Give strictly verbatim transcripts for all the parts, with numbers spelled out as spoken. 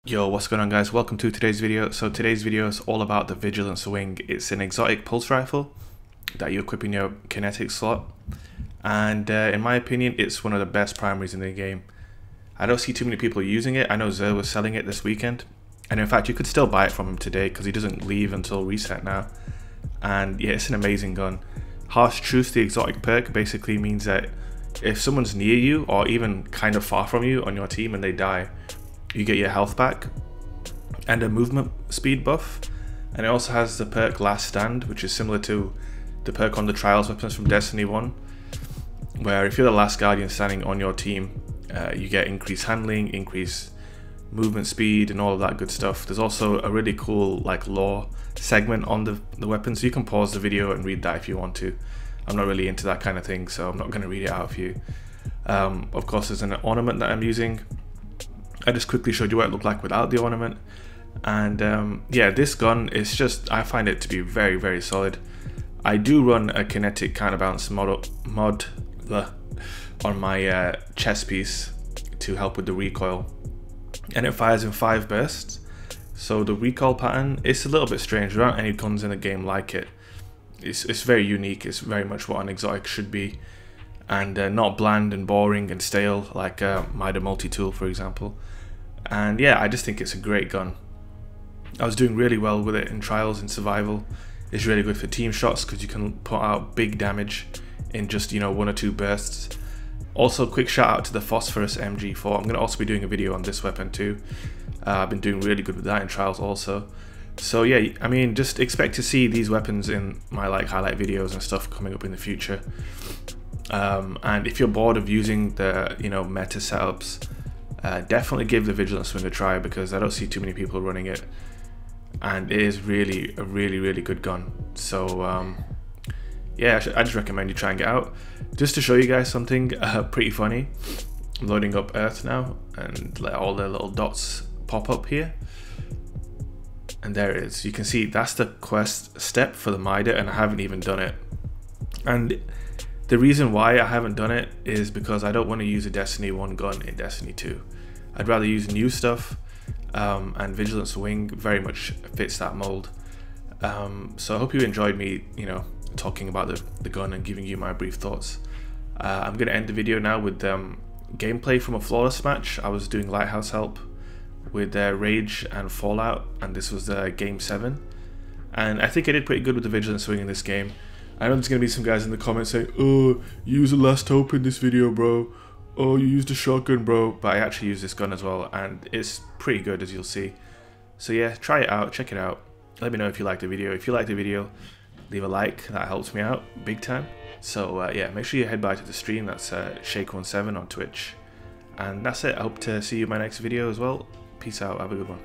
Yo, what's going on guys? Welcome to today's video. So today's video is all about the Vigilance Wing. It's an exotic pulse rifle that you equip in your kinetic slot. And uh, in my opinion, it's one of the best primaries in the game. I don't see too many people using it. I know Zer was selling it this weekend. And in fact, you could still buy it from him today because he doesn't leave until reset now. And yeah, it's an amazing gun. Harsh Truth, the exotic perk, basically means that if someone's near you or even kind of far from you on your team and they die, you get your health back and a movement speed buff. And it also has the perk Last Stand, which is similar to the perk on the Trials weapons from Destiny one, where if you're the last Guardian standing on your team, uh, you get increased handling, increased movement speed and all of that good stuff. There's also a really cool like lore segment on the, the weapon, so you can pause the video and read that if you want to. I'm not really into that kind of thing, so I'm not going to read it out for you. Um, of course, there's an ornament that I'm using. I just quickly showed you what it looked like without the ornament. And um, yeah, this gun is just, I find it to be very, very solid. I do run a kinetic counterbalance mod, mod uh, on my uh, chest piece to help with the recoil. And it fires in five bursts. So the recoil pattern is a little bit strange. There aren't any guns in the game like it. It's, it's very unique. It's very much what an exotic should be. And uh, not bland and boring and stale like uh, Mida Multi-Tool, for example. And yeah, I just think it's a great gun. I was doing really well with it in Trials and Survival. It's really good for team shots because you can put out big damage in just, you know, one or two bursts. Also, quick shout out to the Phosphorus M G four. I'm going to also be doing a video on this weapon too. Uh, I've been doing really good with that in Trials also. So yeah, I mean, just expect to see these weapons in my like highlight videos and stuff coming up in the future. Um, and if you're bored of using the, you know, meta setups, uh, definitely give the Vigilance Wing a try because I don't see too many people running it. And it is really a really, really good gun. So um, yeah, I, I just recommend you try and get out. Just to show you guys something uh, pretty funny. I'm loading up Earth now and let all the little dots pop up here. And there it is. You can see that's the quest step for the Mida, and I haven't even done it. And the reason why I haven't done it is because I don't want to use a Destiny one gun in Destiny two. I'd rather use new stuff, um, and Vigilance Wing very much fits that mold. Um, so I hope you enjoyed me, you know, talking about the, the gun and giving you my brief thoughts. Uh, I'm going to end the video now with um, gameplay from a Flawless match. I was doing Lighthouse Help with uh, Rage and Fallout, and this was uh, game seven. And I think I did pretty good with the Vigilance Wing in this game. I know there's going to be some guys in the comments saying, oh, you use a Last Hope in this video, bro. Oh, you used a shotgun, bro. But I actually use this gun as well, and it's pretty good, as you'll see. So yeah, try it out, check it out. Let me know if you liked the video. If you liked the video, leave a like. That helps me out big time. So uh, yeah, make sure you head by to the stream. That's uh, Shake one seven on Twitch. And that's it. I hope to see you in my next video as well. Peace out. Have a good one.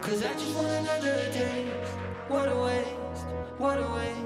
Cause I just want another day. What a waste, what a waste.